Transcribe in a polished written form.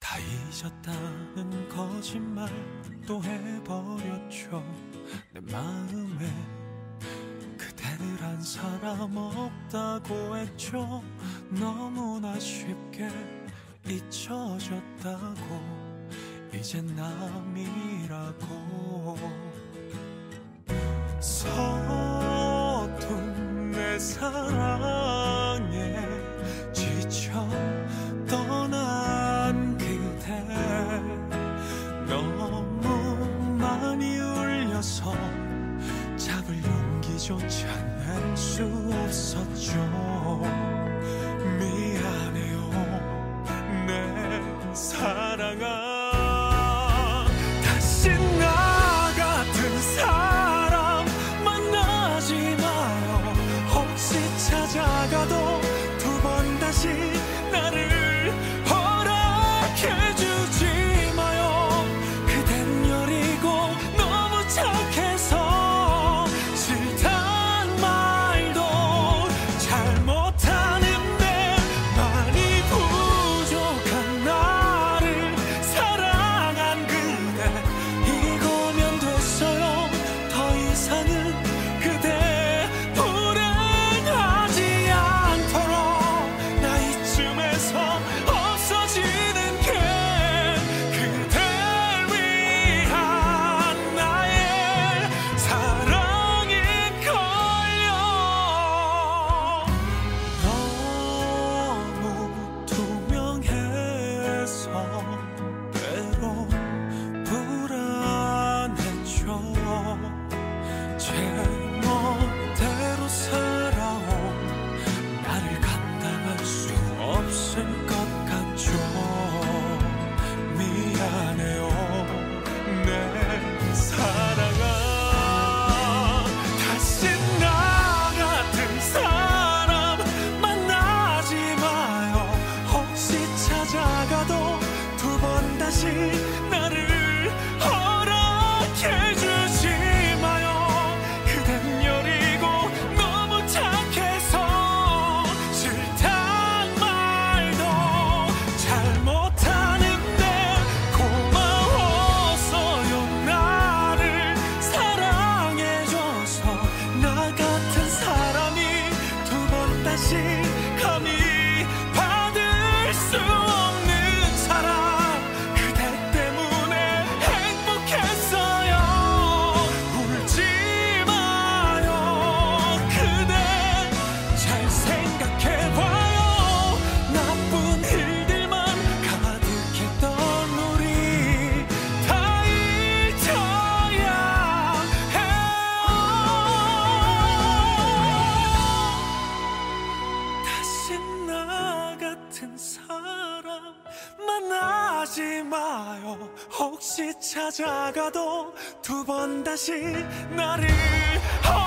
다 잊었다는 거짓말 또 해버렸죠. 내 마음에 그대란 사람 없다고 했죠. 너무나 쉽게 잊혀졌다고 이젠 남이라고. 서툰 내 사랑에 지쳐 떠난 그대, 너무 많이 울려서 잡을 용기조차 낼 수 없었죠. 미안해요 내 사랑아. 다시 나 같은 사람 만나지 마요. 혹시 찾아가도 두 번 다시 나를 허락해주지 마요. 그댄 여리고 너무 착해서 싫단 말도 잘못하는데 많이 부족한 나를 사랑한 그대. 이거면 됐어요. 더 이상은 그대 불행하지 않도록. 나 이쯤에서 없어지는 게 그댈 위한 나의 사랑일걸요. 너무 투명해서 때론 불안했죠. 제멋대로 살아온 나를 감당할 수 없을 것 같죠. 미안해요 내 사랑아. 다시 나 같은 사람 만나지 마요. 혹시 찾아가도 두 번 다시 나를 허락해주지 마요. 그댄 여리고 너무 착해서 싫단 말도 잘못하는데 고마웠어요. 나를 사랑해줘서. 나 같은 사람이 두 번 다시 감히 받을 수 없는 사랑. 그대 때문에 행복했어요. 울지 마요. 그대 잘 생각해봐요. 나쁜 일들만 가득했던 우리 다 잊어야 해요. 다시 나 같은 사람 만나지 마요. 혹시 찾아가도 두 번 다시 나를